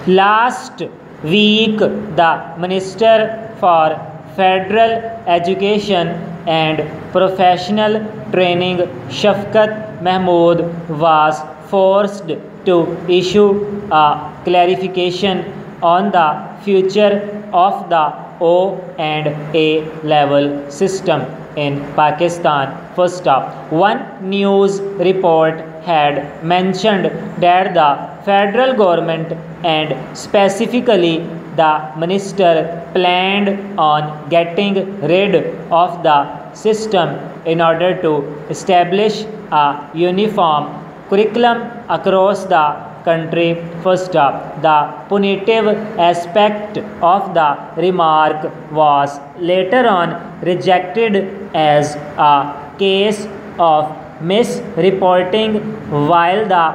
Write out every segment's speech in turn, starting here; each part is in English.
Last week, the Minister for Federal Education and Professional Training, Shafqat Mahmood, was forced to issue a clarification on the future of the O and A level system in Pakistan. First up, one news report had mentioned that the federal government and specifically the minister planned on getting rid of the system in order to establish a uniform curriculum across the country. First up, the punitive aspect of the remark was later on rejected as a case of misreporting, while the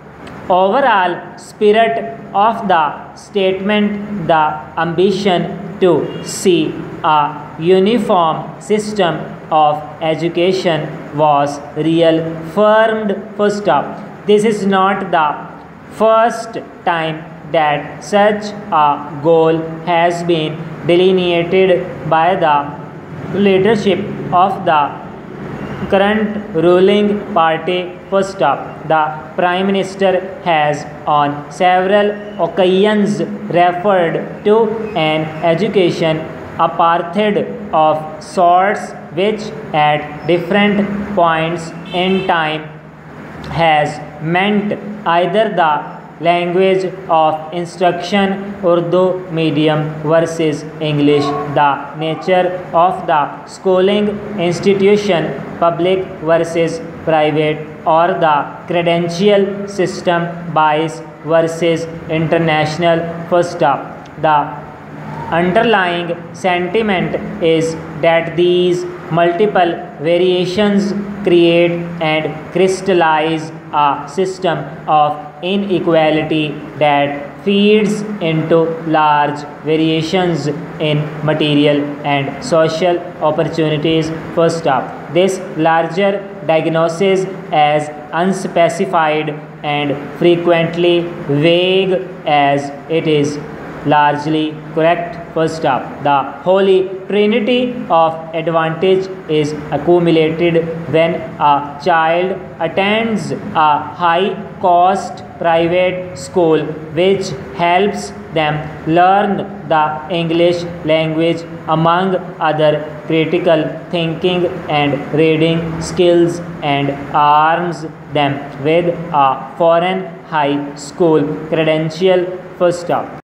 overall spirit of the statement, the ambition to see a uniform system of education, was reaffirmed. First up, this is not the first time that such a goal has been delineated by the leadership of the current ruling party. First up, the Prime Minister has on several occasions referred to an education apartheid of sorts, which at different points in time has meant either the language of instruction Urdu medium versus English, the nature of the schooling institution public versus private, or the credential system bias versus international. First up, the underlying sentiment is that these multiple variations create and crystallize a system of inequality that feeds into large variations in material and social opportunities. First up, this larger diagnosis as unspecified and frequently vague as it is largely correct. First up, the holy trinity of advantage is accumulated when a child attends a high-cost private school which helps them learn the English language among other critical thinking and reading skills, and arms them with a foreign high school credential. First up,